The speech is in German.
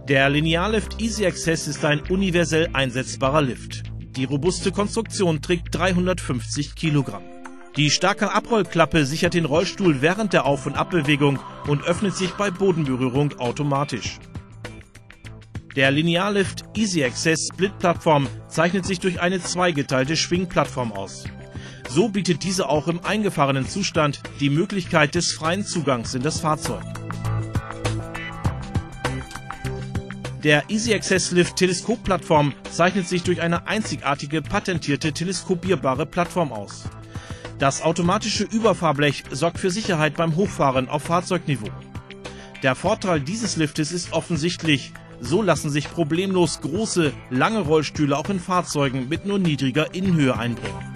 Der Linearlift Easy Access ist ein universell einsetzbarer Lift. Die robuste Konstruktion trägt 350 Kilogramm. Die starke Abrollklappe sichert den Rollstuhl während der Auf- und Abbewegung und öffnet sich bei Bodenberührung automatisch. Der Linearlift Easy Access Split-Plattform zeichnet sich durch eine zweigeteilte Schwingplattform aus. So bietet diese auch im eingefahrenen Zustand die Möglichkeit des freien Zugangs in das Fahrzeug. Der Easy Access Lift Teleskopplattform zeichnet sich durch eine einzigartige patentierte teleskopierbare Plattform aus. Das automatische Überfahrblech sorgt für Sicherheit beim Hochfahren auf Fahrzeugniveau. Der Vorteil dieses Liftes ist offensichtlich: So lassen sich problemlos große, lange Rollstühle auch in Fahrzeugen mit nur niedriger Innenhöhe einbringen.